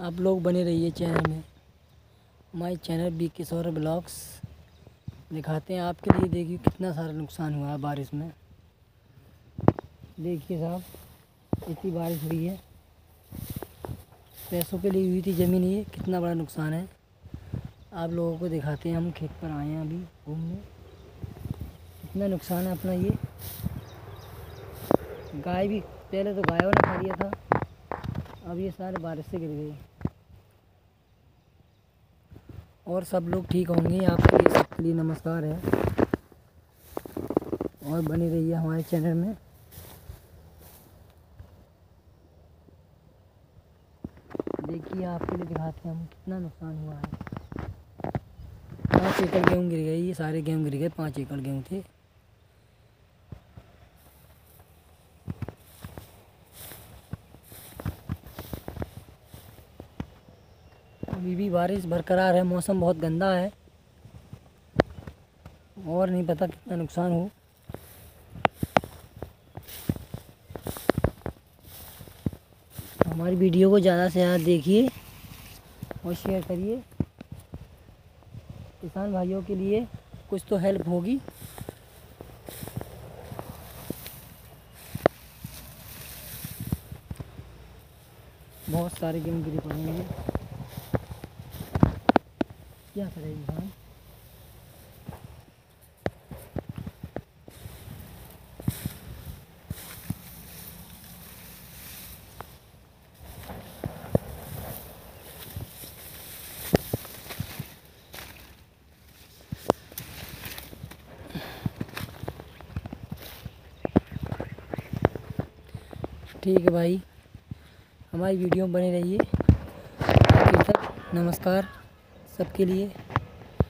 आप लोग बने रहिए चैनल में। हमारे चैनल बी किशोर ब्लॉग्स दिखाते हैं आपके लिए। देखिए कितना सारा नुकसान हुआ है बारिश में। देखिए साहब, इतनी बारिश हुई है, पैसों के लिए हुई थी ज़मीन, ये कितना बड़ा नुकसान है। आप लोगों को दिखाते हैं। हम खेत पर आए हैं अभी घूमने। कितना नुकसान है अपना ये। गाय भी, पहले तो गायों ने खा लिया था, अब ये सारे बारिश से गिर गए। और सब लोग ठीक होंगे। आपके लिए, सबके लिए नमस्कार है और बने रहिए हमारे चैनल में। देखिए आपके लिए दिखाते हैं हम कितना नुकसान हुआ है। 5 एकड़ गेहूँ गिर गई, ये सारे गेहूँ गिर गए। 5 एकड़ गेहूँ थे। अभी भी बारिश बरकरार है, मौसम बहुत गंदा है और नहीं पता कितना नुकसान हो। हमारी वीडियो को ज़्यादा से ज़्यादा देखिए और शेयर करिए। किसान भाइयों के लिए कुछ तो हेल्प होगी। बहुत सारे गेहूँ गिरे पड़े हैं। क्या करे इंसान। ठीक है भाई, हमारी वीडियो में बने रहिए। आखिर तक नमस्कार सबके लिए।